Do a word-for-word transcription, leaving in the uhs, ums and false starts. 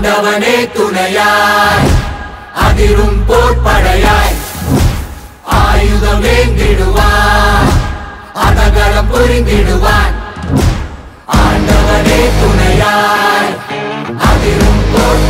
ஆண்டவனே துணையாய் அதிரும் போர்ப்படையாய் ஆயுதம் ஏந்திடுவான் அதகளம் புரிந்திடுவான் ஆண்டவனே துணையாய் அதிரும் போர்